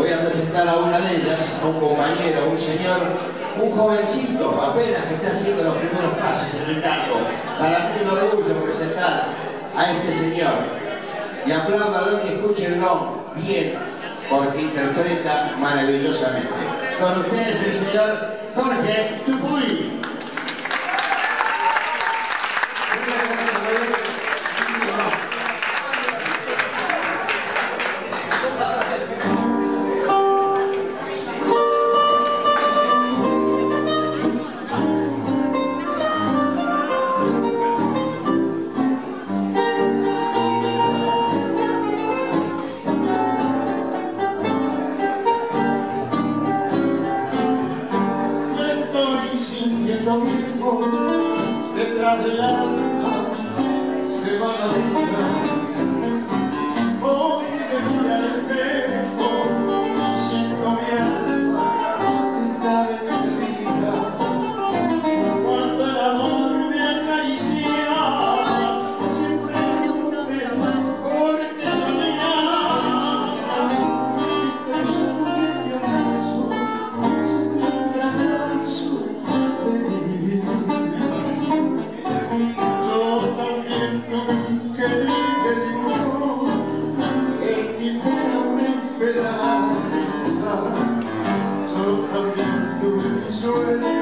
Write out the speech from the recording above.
voy a presentar a una de ellas, a un compañero, un señor, un jovencito, apenas que está haciendo los primeros pasos en el canto. Para mí es un orgullo presentar a este señor. Y apláudalo y escúchenlo bien, porque interpreta maravillosamente. Con ustedes el señor Jorge Tupuy. Detrás del alma se va la vida. Hoy me mira al espejo, siento mi alma que está vencida. Cuando el amor me acariciaba, siempre me porque soñaba. Mi tristeza no me abrazo, siempre un fracaso de mi vida. Yo también tuve que dibujó en mi pena una esperanza. Yo también tuve mi sueño.